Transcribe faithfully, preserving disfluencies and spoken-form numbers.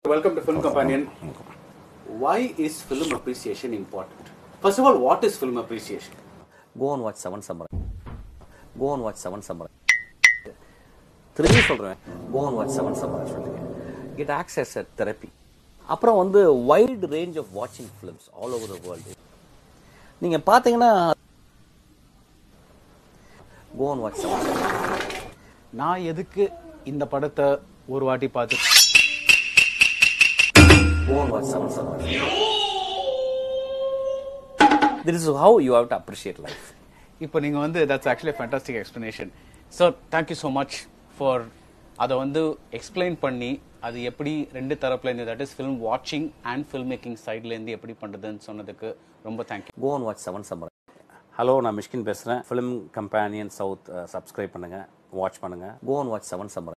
Welcome to Film Companion. Why is film appreciation important? First of all, what is film appreciation? Go and watch Seven Samurai. Go and watch Seven Samurai. Three சொல்றேன். Go and watch Seven Samurai சொல்லுங்க. It acts as a therapy. அப்புறம் வந்து wide range of watching films all over the world. நீங்க பாத்தீங்கன்னா Go and watch Seven Samurai. நான் எதுக்கு இந்த படத்தை ஒரு வாட்டி பார்த்து Go and watch Seven Samurai. This is how you have to appreciate life. இப்போ நீங்கள் வந்து that's actually a fantastic explanation. So thank you so much for அதை வந்து எக்ஸ்பிளைன் பண்ணி அது எப்படி ரெண்டு தரப்புலேருந்து தட் இஸ் ஃபிலிம் வாட்சிங் அண்ட் ஃபில்ம் மேக்கிங் சைட்லேருந்து எப்படி பண்ணுறதுன்னு சொன்னதுக்கு ரொம்ப thank you. Go and watch Seven Samurai. Hello, நான் மிஷ்கின் பேசுகிறேன். ஃபிலிம் கம்பேனியன் சவுத் சப்ஸ்கிரைப் பண்ணுங்கள், வாட்ச் பண்ணுங்கள். Go and watch Seven Samurai.